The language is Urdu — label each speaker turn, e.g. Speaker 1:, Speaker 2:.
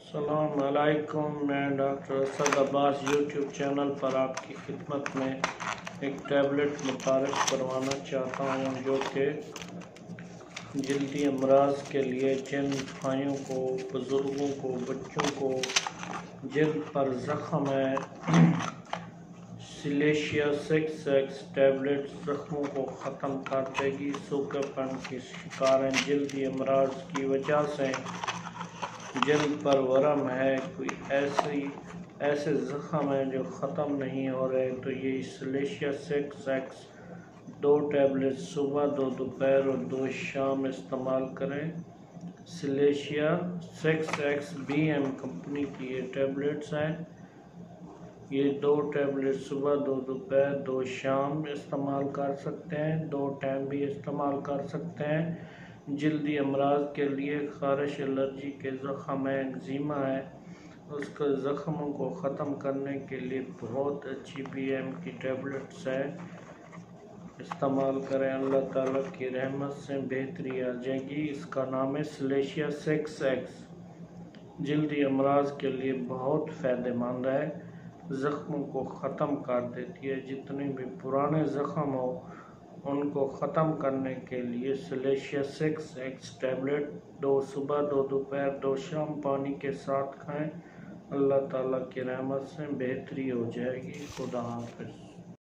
Speaker 1: السلام علیکم، میں doctor Asad Abbas YouTube channel پر آپ کی خدمت میں ایک ٹیبلٹ متعارف کروانا چاہتا ہوں جو کہ جلدی امراض کے لیے جن بھائیوں کو، بزرگوں کو، بچوں کو جلد پر زخم ہے، سلیشیا 6X ٹیبلٹ زخموں کو ختم کر دے گی۔ سوکھے پن کی شکار ہیں، جلدی امراض کی وجہ سے جلد پر ورم ہے، کوئی ایسے زخم ہیں جو ختم نہیں ہو رہے، تو یہ سلیشیا 6X 2 ٹیبلٹ صبح 2 دوپہر اور 2 شام استعمال کریں۔ سلیشیا 6X BM کمپنی کی یہ ٹیبلٹس ہیں۔ یہ 2 ٹیبلٹ صبح 2 دوپہر 2 شام استعمال کر سکتے ہیں، 2 ٹائم بھی استعمال کر سکتے ہیں۔ جلدی امراض کے لیے خارش، الرجی کے زخم ہے، ایگزیما ہے، اس کے زخموں کو ختم کرنے کے لیے بہت اچھی BM کی ٹیبلٹس ہیں، استعمال کریں۔ اللہ تعالیٰ کی رحمت سے بہتری آ جائے گی۔ اس کا نام ہے سلیشیا 6X، جلدی امراض کے لیے بہت فائدہ مند ہے، زخموں کو ختم کر دیتی ہے۔ جتنے بھی پرانے زخم ہو ان کو ختم کرنے کے لیے سلیشیا 6X ٹیبلٹ 2 صبح 2 دوپہر 2 شام پانی کے ساتھ کھائیں، اللہ تعالیٰ کی رحمت سے بہتری ہو جائے گی۔ خدا حافظ۔